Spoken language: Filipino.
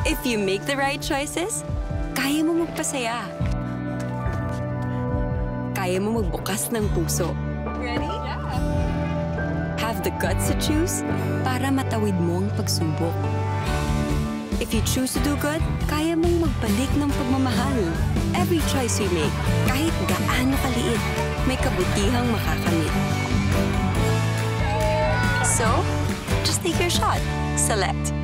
If you make the right choices, kaya mo magpasaya. Kaya mo magbukas ng puso. Ready? Yeah. Have the guts to choose para matawid mo ang pagsubok. If you choose to do good, kaya mong magbalik ng pagmamahal. Every choice we make, kahit gaano kaliit, may kabutihang makakamit. So, just take your shot. Select.